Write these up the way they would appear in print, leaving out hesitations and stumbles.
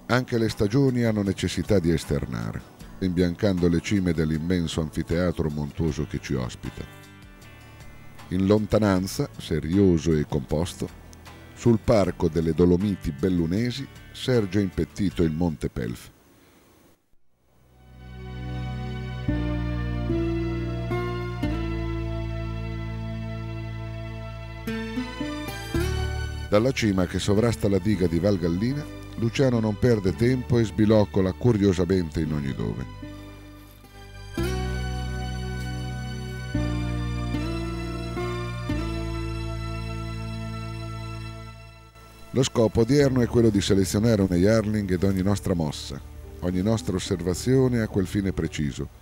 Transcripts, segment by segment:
Anche le stagioni hanno necessità di esternare, imbiancando le cime dell'immenso anfiteatro montuoso che ci ospita. In lontananza, serioso e composto, sul parco delle Dolomiti bellunesi serge impettito il Monte Pelf. Dalla cima che sovrasta la diga di Val Gallina, Luciano non perde tempo e sbiloccola curiosamente in ogni dove. Lo scopo odierno è quello di selezionare una yearling ed ogni nostra mossa, ogni nostra osservazione a quel fine preciso.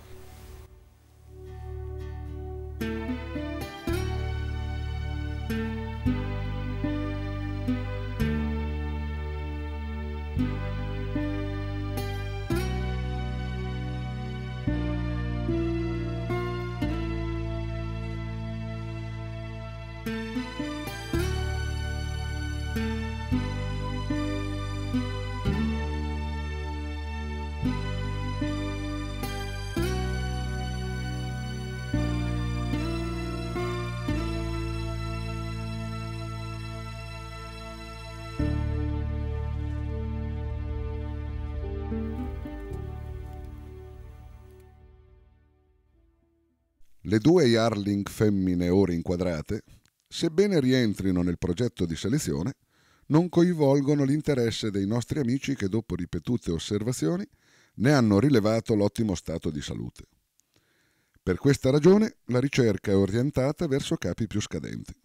Le due yearling femmine ora inquadrate, sebbene rientrino nel progetto di selezione, non coinvolgono l'interesse dei nostri amici che dopo ripetute osservazioni ne hanno rilevato l'ottimo stato di salute. Per questa ragione la ricerca è orientata verso capi più scadenti.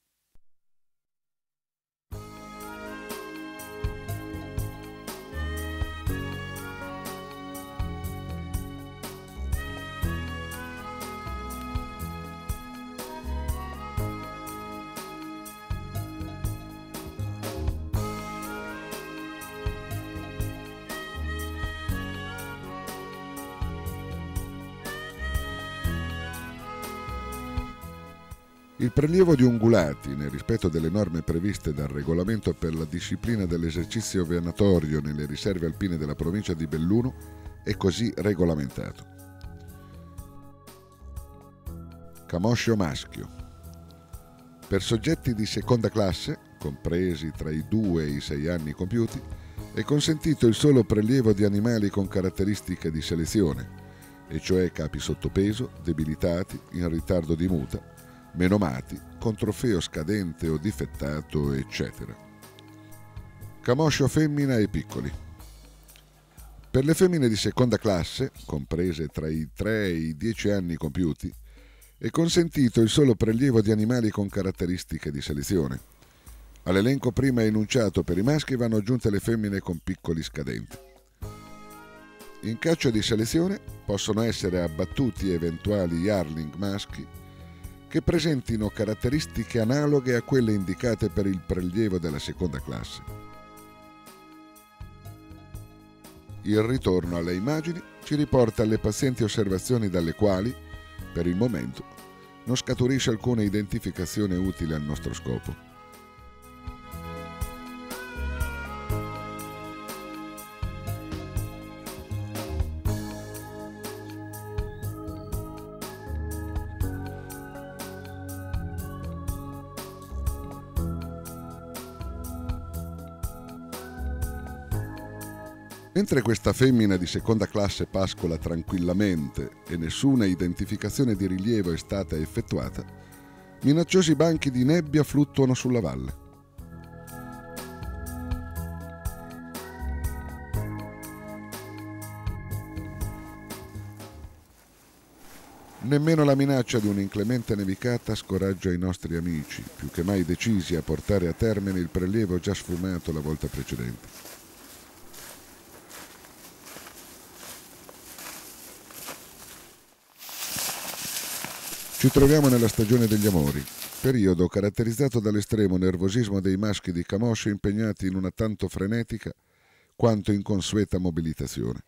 Il prelievo di ungulati, nel rispetto delle norme previste dal regolamento per la disciplina dell'esercizio venatorio nelle riserve alpine della provincia di Belluno, è così regolamentato. Camoscio maschio. Per soggetti di seconda classe, compresi tra i 2 e i 6 anni compiuti, è consentito il solo prelievo di animali con caratteristiche di selezione, e cioè capi sottopeso, debilitati, in ritardo di muta, menomati, con trofeo scadente o difettato, eccetera. Camoscio femmina e piccoli. Per le femmine di seconda classe, comprese tra i 3 e i 10 anni compiuti, è consentito il solo prelievo di animali con caratteristiche di selezione. All'elenco prima enunciato per i maschi vanno aggiunte le femmine con piccoli scadenti. In caccia di selezione possono essere abbattuti eventuali yearling maschi che presentino caratteristiche analoghe a quelle indicate per il prelievo della seconda classe. Il ritorno alle immagini ci riporta alle pazienti osservazioni dalle quali, per il momento, non scaturisce alcuna identificazione utile al nostro scopo. Mentre questa femmina di seconda classe pascola tranquillamente e nessuna identificazione di rilievo è stata effettuata, minacciosi banchi di nebbia fluttuano sulla valle. Nemmeno la minaccia di un'inclemente nevicata scoraggia i nostri amici, più che mai decisi a portare a termine il prelievo già sfumato la volta precedente. Ci troviamo nella stagione degli amori, periodo caratterizzato dall'estremo nervosismo dei maschi di Camoscio impegnati in una tanto frenetica quanto inconsueta mobilitazione.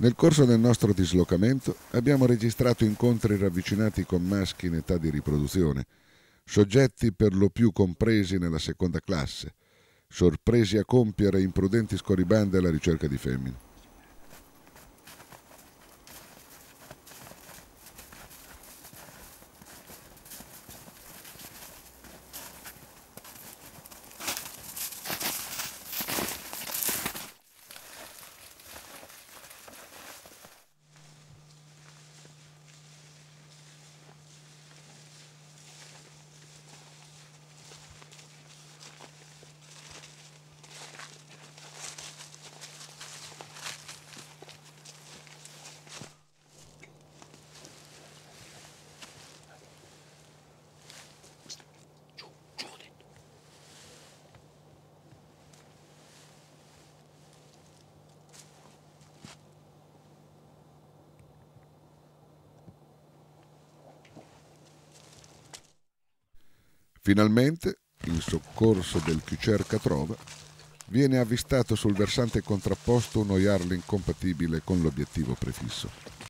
Nel corso del nostro dislocamento abbiamo registrato incontri ravvicinati con maschi in età di riproduzione, soggetti per lo più compresi nella seconda classe, sorpresi a compiere imprudenti scorribande alla ricerca di femmine. Finalmente, in soccorso del chi cerca trova, viene avvistato sul versante contrapposto uno Yarling compatibile con l'obiettivo prefisso.